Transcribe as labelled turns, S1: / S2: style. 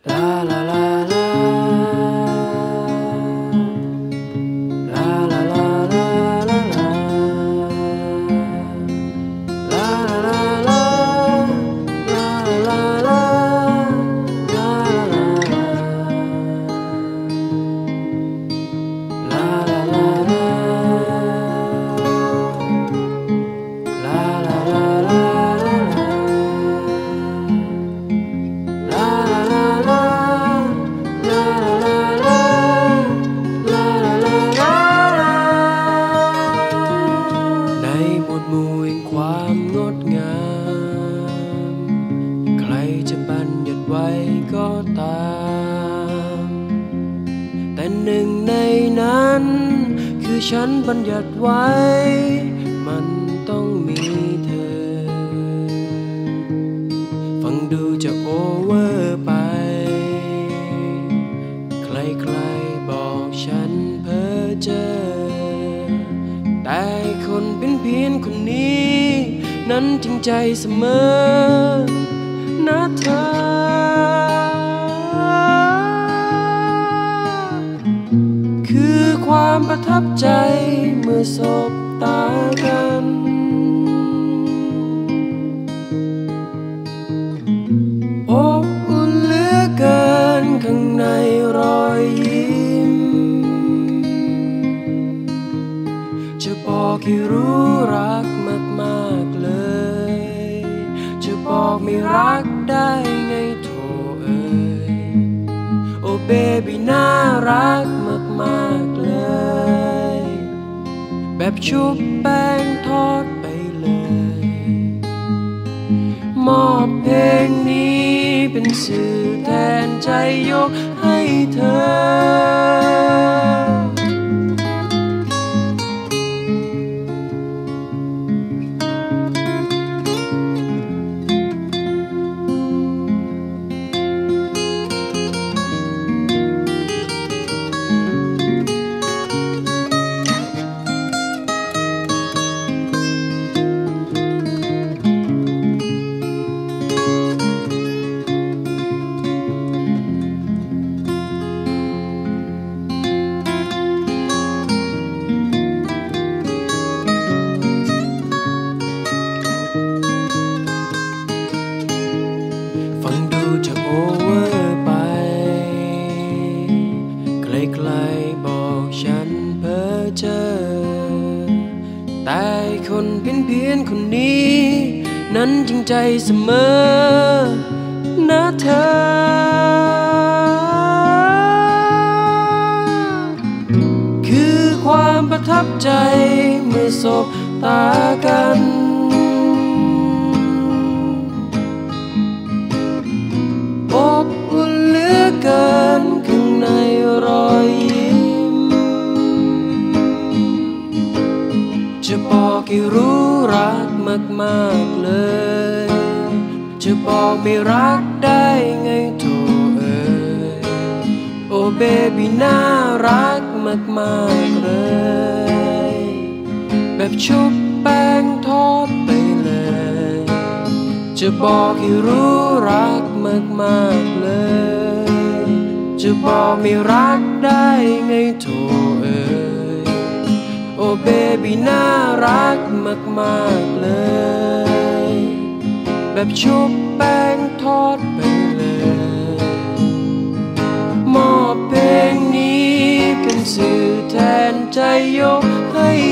S1: ความงดงามใครจะบัญญัติไว้ก็ตามแต่หนึ่งในนั้นคือฉันบัญญัติไว้มันต้องมีเธอฟังดูจะโอเวอร์ไปใครๆบอกฉันเพ้อเจ้อแต่คนเพี้ยนคนนี้นั้นจริงใจเสมอนะเธอคือความประทับใจเมื่อสบตากันอบอุ่นเหลือเกินข้างในรอยยิ้มจะบอกให้รู้รักมากๆเลยจะบอกไม่รักได้ไงโถเอ้ยโอ้เบบี้น่ารักมากๆเลยแบบชุบแป้งทอดไปเลยมอบเพลงนี้เป็นสื่อแทนใจยกให้เธอฟังดูจะโอเวอร์ไปใครๆบอกฉันเพ้อเจ้อแต่คนเพี้ยนคนนี้นั้นจริงใจเสมอนะเธอคือความประทับใจเมื่อสบตากันอบอุ่นเหลือเกินข้างในรอยยิ้มจะบอกให้รู้รักมากๆเลยจะบอกไม่รักได้ไงโถเอ้ยโอ้เบบี้น่ารักมากๆเลยแบบชุบแป้งทอดไปเลยจะบอกให้รู้รักมากๆเลยจะบอกไม่รักได้ไงโถเอ้ยโอ้เบบี้น่ารักมากๆเลยแบบชุบแป้งทอดไปเลยมอบเพลงนี้เป็นสื่อแทนใจยกให้